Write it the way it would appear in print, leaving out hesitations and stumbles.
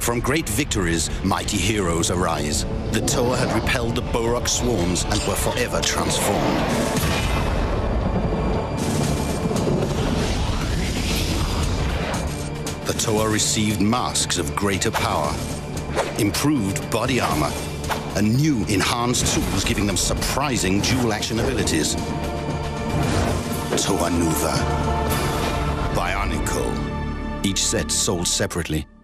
From great victories, mighty heroes arise. The Toa had repelled the Borok swarms and were forever transformed. The Toa received masks of greater power, improved body armor, and new enhanced tools giving them surprising dual-action abilities. Toa Nuva. Bionicle. Each set sold separately.